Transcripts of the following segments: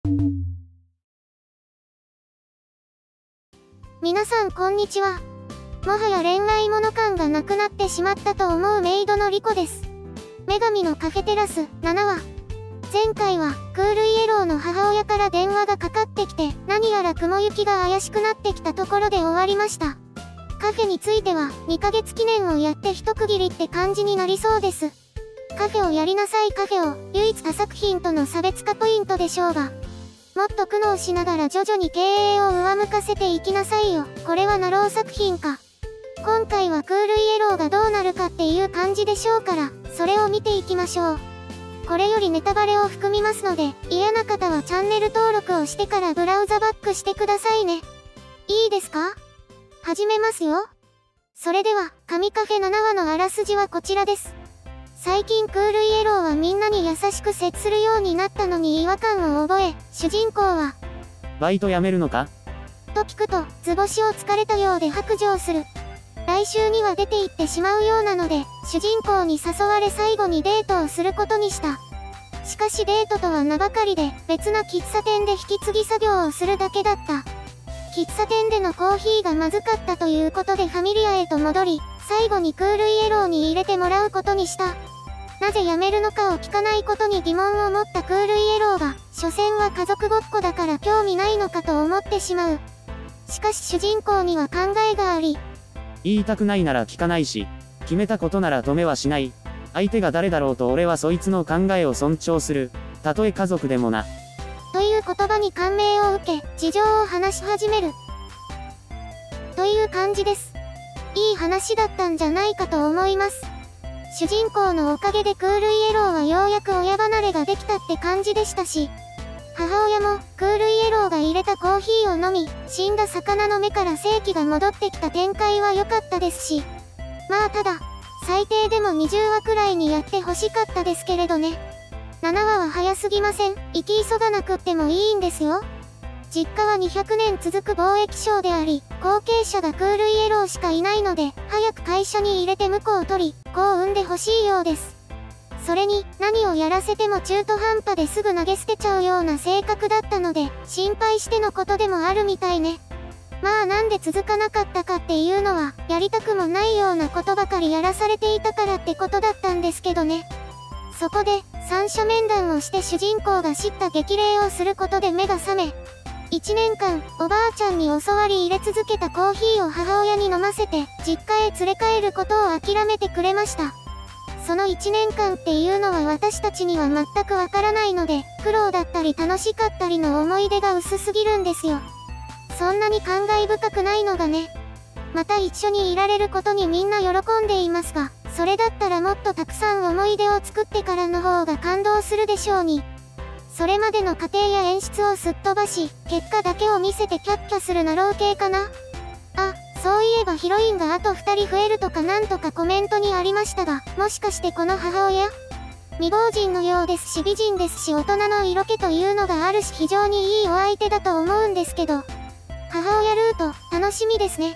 皆さんこんにちは。もはや恋愛もの感がなくなってしまったと思うメイドのリコです。女神のカフェテラス7話。前回はクールイエローの母親から電話がかかってきて、何やら雲行きが怪しくなってきたところで終わりました。カフェについては2ヶ月記念をやって一区切りって感じになりそうです。カフェをやりなさいカフェを唯一他作品との差別化ポイントでしょうが、もっと苦悩しながら徐々に経営を上向かせていきなさいよ。これはナロー作品か。今回はクールイエローがどうなるかっていう感じでしょうから、それを見ていきましょう。これよりネタバレを含みますので、嫌な方はチャンネル登録をしてからブラウザバックしてくださいね。いいですか？始めますよ。それでは、神カフェ7話のあらすじはこちらです。最近クールイエローはみんなに優しく接するようになったのに違和感を覚え、主人公は、 バイト辞めるのか？ と聞くと、図星を疲れたようで白状する。来週には出て行ってしまうようなので、主人公に誘われ最後にデートをすることにした。しかしデートとは名ばかりで、別な喫茶店で引き継ぎ作業をするだけだった。喫茶店でのコーヒーがまずかったということでファミリアへと戻り、最後にクールイエローに入れてもらうことにした。なぜ辞めるのかを聞かないことに疑問を持ったクールイエローが、所詮は家族ごっこだから興味ないのかと思ってしまう。しかし主人公には考えがあり、 言いたくないなら聞かないし、決めたことなら止めはしない。相手が誰だろうと俺はそいつの考えを尊重する。たとえ家族でもな。 という言葉に感銘を受け、事情を話し始める。という感じです。いい話だったんじゃないかと思います。主人公のおかげでクールイエローはようやく親離れができたって感じでしたし、母親もクールイエローが入れたコーヒーを飲み、死んだ魚の目から生気が戻ってきた展開は良かったですし、まあただ、最低でも20話くらいにやって欲しかったですけれどね。7話は早すぎません。生き急がなくってもいいんですよ。実家は200年続く貿易商であり、後継者がクールイエローしかいないので、早く会社に入れて婿を取り、子を産んでほしいようです。それに、何をやらせても中途半端ですぐ投げ捨てちゃうような性格だったので、心配してのことでもあるみたいね。まあなんで続かなかったかっていうのは、やりたくもないようなことばかりやらされていたからってことだったんですけどね。そこで、三者面談をして主人公が叱咤激励をすることで目が覚め、1年間、おばあちゃんに教わり入れ続けたコーヒーを母親に飲ませて、実家へ連れ帰ることを諦めてくれました。その1年間っていうのは私たちには全くわからないので、苦労だったり楽しかったりの思い出が薄すぎるんですよ。そんなに感慨深くないのがね。また一緒にいられることにみんな喜んでいますが、それだったらもっとたくさん思い出を作ってからの方が感動するでしょうに。それまでの過程や演出をすっ飛ばし、結果だけを見せてキャッキャするナロー系かな。あ、そういえばヒロインがあと2人増えるとかなんとかコメントにありましたが、もしかしてこの母親？未亡人のようですし美人ですし大人の色気というのがあるし非常にいいお相手だと思うんですけど、母親ルート、楽しみですね。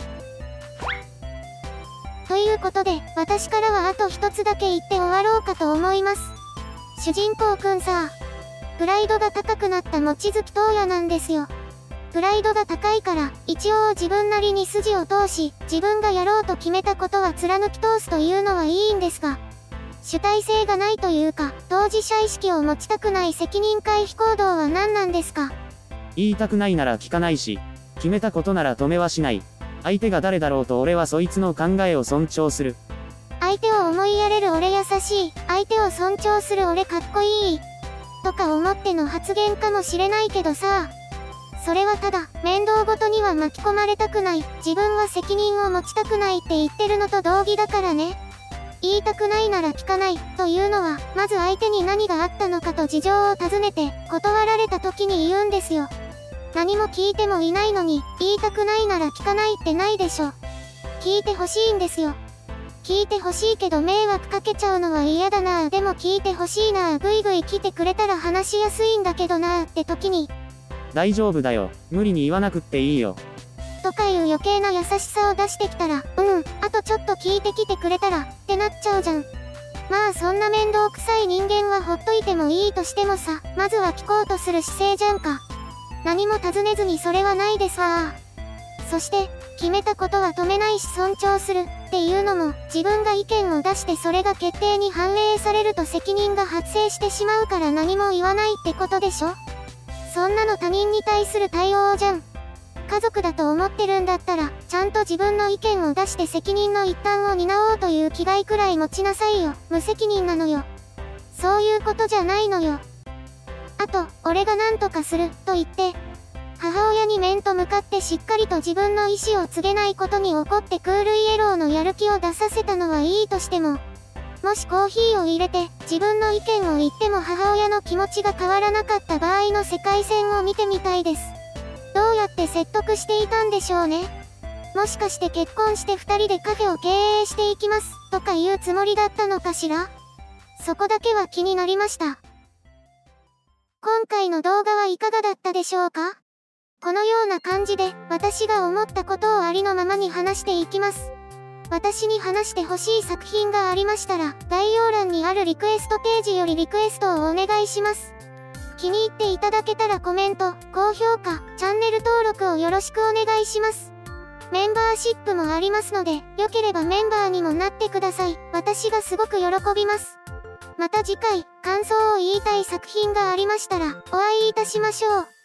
ということで、私からはあと一つだけ言って終わろうかと思います。主人公くんさ、プライドが高くなった望月東也なんですよ。プライドが高いから、一応自分なりに筋を通し、自分がやろうと決めたことは貫き通すというのはいいんですが、主体性がないというか、当事者意識を持ちたくない責任回避行動は何なんですか？ 言いたくないなら聞かないし、決めたことなら止めはしない。相手が誰だろうと俺はそいつの考えを尊重する。 相手を思いやれる俺優しい、相手を尊重する俺かっこいい。とか思っての発言かもしれないけどさ。それはただ、面倒ごとには巻き込まれたくない、自分は責任を持ちたくないって言ってるのと同義だからね。言いたくないなら聞かない、というのは、まず相手に何があったのかと事情を尋ねて、断られた時に言うんですよ。何も聞いてもいないのに、言いたくないなら聞かないってないでしょ。聞いてほしいんですよ。聞いてほしいけど迷惑かけちゃうのは嫌だなぁ。でも聞いてほしいなぁ。ぐいぐい来てくれたら話しやすいんだけどなぁって時に。 大丈夫だよ。無理に言わなくっていいよ。 とかいう余計な優しさを出してきたら、あとちょっと聞いてきてくれたら、ってなっちゃうじゃん。 まあそんな面倒くさい人間はほっといてもいいとしてもさ、まずは聞こうとする姿勢じゃんか。何も尋ねずにそれはないですわ。そして、決めたことは止めないし尊重するっていうのも、自分が意見を出してそれが決定に反映されると責任が発生してしまうから何も言わないってことでしょ？そんなの他人に対する対応じゃん。家族だと思ってるんだったら、ちゃんと自分の意見を出して責任の一端を担おうという気概くらい持ちなさいよ。無責任なのよ。そういうことじゃないのよ。あと、俺が何とかすると言って、母親に面と向かってしっかりと自分の意思を告げないことに怒ってクールイエローのやる気を出させたのはいいとしても、もしコーヒーを入れて自分の意見を言っても母親の気持ちが変わらなかった場合の世界線を見てみたいです。どうやって説得していたんでしょうね。もしかして結婚して2人でカフェを経営していきますとか言うつもりだったのかしら？そこだけは気になりました。今回の動画はいかがだったでしょうか？このような感じで私が思ったことをありのままに話していきます。私に話してほしい作品がありましたら、概要欄にあるリクエストページよりリクエストをお願いします。気に入っていただけたらコメント、高評価、チャンネル登録をよろしくお願いします。メンバーシップもありますので、良ければメンバーにもなってください。私がすごく喜びます。また次回、感想を言いたい作品がありましたら、お会いいたしましょう。